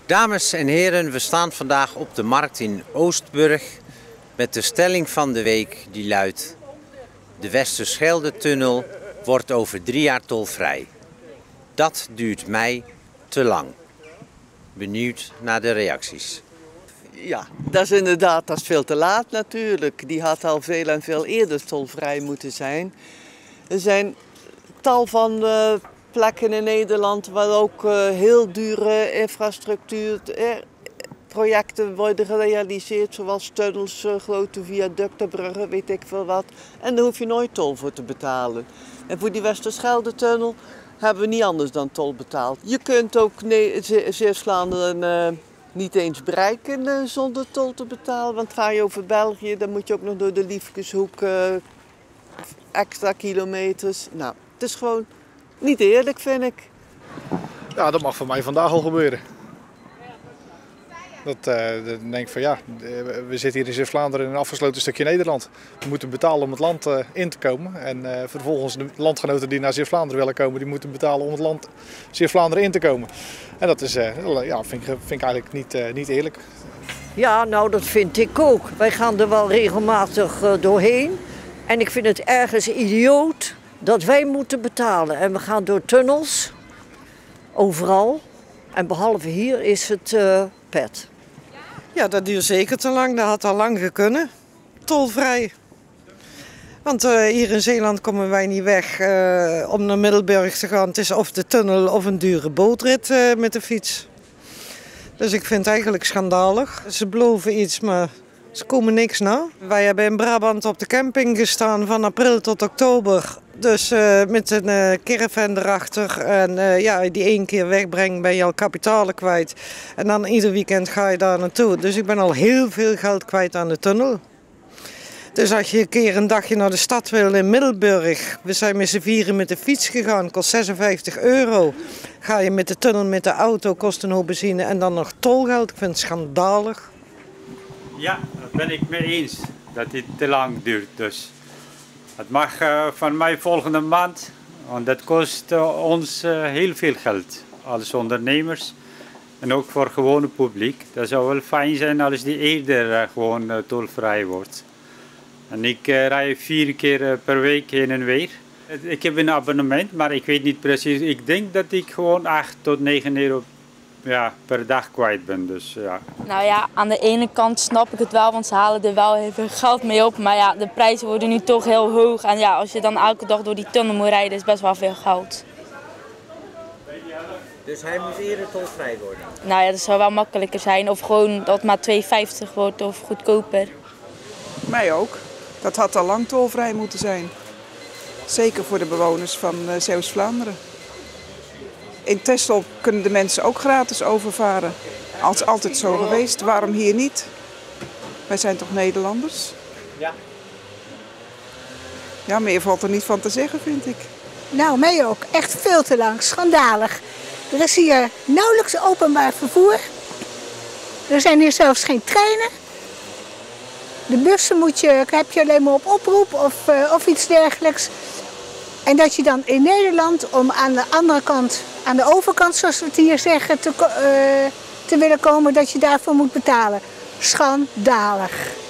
Dames en heren, we staan vandaag op de markt in Oostburg met de stelling van de week die luidt: de Westerschelde-tunnel wordt over 3 jaar tolvrij. Dat duurt mij te lang. Benieuwd naar de reacties. Ja, dat is veel te laat natuurlijk. Die had al veel en veel eerder tolvrij moeten zijn. Er zijn tal van plekken in Nederland waar ook heel dure infrastructuurprojecten worden gerealiseerd. Zoals tunnels, grote viaducten, bruggen, weet ik veel wat. En daar hoef je nooit tol voor te betalen. En voor die Westerschelde-tunnel hebben we niet anders dan tol betaald. Je kunt ook Zeeuws-Vlaanderen niet eens bereiken zonder tol te betalen. Want ga je over België, dan moet je ook nog door de Liefkeshoek extra kilometers. Nou, het is gewoon niet eerlijk, vind ik. Ja, dat mag voor mij vandaag al gebeuren. Dan denk ik van ja, we zitten hier in Zeeuws-Vlaanderen in een afgesloten stukje Nederland. We moeten betalen om het land in te komen. En vervolgens de landgenoten die naar Zeeuws-Vlaanderen willen komen, die moeten betalen om het land Zeeuws-Vlaanderen in te komen. En dat is, vind ik eigenlijk niet eerlijk. Ja, nou dat vind ik ook. Wij gaan er wel regelmatig doorheen. En ik vind het ergens idioot dat wij moeten betalen. En we gaan door tunnels, overal. En behalve hier is het pet. Ja, dat duurt zeker te lang. Dat had al lang gekunnen. Tolvrij. Want hier in Zeeland komen wij niet weg om naar Middelburg te gaan. Het is of de tunnel of een dure bootrit met de fiets. Dus ik vind het eigenlijk schandalig. Ze beloven iets, maar ze komen niks na. Wij hebben in Brabant op de camping gestaan van april tot oktober. Dus met een caravan erachter en die 1 keer wegbrengt ben je al kapitalen kwijt. En dan ieder weekend ga je daar naartoe. Dus ik ben al heel veel geld kwijt aan de tunnel. Dus als je een keer een dagje naar de stad wil in Middelburg. We zijn met z'n vieren met de fiets gegaan, kost €56. Ga je met de tunnel met de auto, kost een hoop benzine en dan nog tolgeld. Ik vind het schandalig. Ja, dat ben ik mee eens. Dat dit te lang duurt dus. Het mag van mij volgende maand, want dat kost ons heel veel geld als ondernemers en ook voor gewone publiek. Dat zou wel fijn zijn als die eerder gewoon tolvrij wordt. En ik rij 4 keer per week heen en weer. Ik heb een abonnement, maar ik weet niet precies. Ik denk dat ik gewoon 8 tot 9 euro per dag kwijt ben. Dus, ja. Nou ja, aan de ene kant snap ik het wel, want ze halen er wel heel veel geld mee op. Maar ja, de prijzen worden nu toch heel hoog. En ja, als je dan elke dag door die tunnel moet rijden, is best wel veel geld. Dus hij moet eerder tolvrij worden? Nou ja, dat zou wel makkelijker zijn. Of gewoon dat het maar €2,50 wordt of goedkoper. Mij ook. Dat had al lang tolvrij moeten zijn. Zeker voor de bewoners van Zeeuws-Vlaanderen. In Texel kunnen de mensen ook gratis overvaren. Als altijd zo geweest, waarom hier niet? Wij zijn toch Nederlanders? Ja. Ja, meer valt er niet van te zeggen, vind ik. Nou, mij ook. Echt veel te lang. Schandalig. Er is hier nauwelijks openbaar vervoer. Er zijn hier zelfs geen treinen. De bussen heb je alleen maar op oproep of iets dergelijks. En dat je dan in Nederland, om aan de andere kant, aan de overkant zoals we het hier zeggen, te willen komen, dat je daarvoor moet betalen. Schandalig.